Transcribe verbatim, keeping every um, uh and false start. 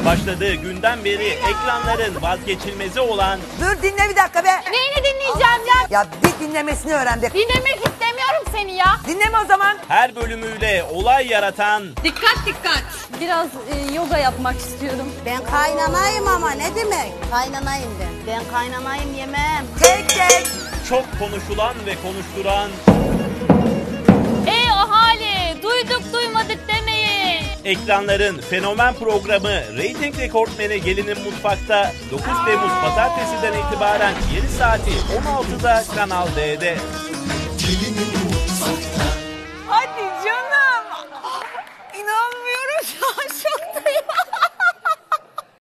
Başladığı günden beri ekranların vazgeçilmezi olan... Dur dinle bir dakika be. Neyini dinleyeceğim ya? Ya bir dinlemesini öğren be. Dinlemek istemiyorum seni ya. Dinleme o zaman. Her bölümüyle olay yaratan... Dikkat dikkat. Biraz e, yoga yapmak istiyorum. Ben kaynanayım ama ne demek? Kaynanayım ben. Ben kaynanayım yemem. Tek tek. Çok konuşulan ve konuşturan... Ey ahali, duyduk duymadık demeyin. Ekranların fenomen programı Reyting Rekortmeni Gelinin Mutfak'ta dokuz Temmuz Pazartesi'den itibaren yeni saati on altıda Kanal D'de. Hadi.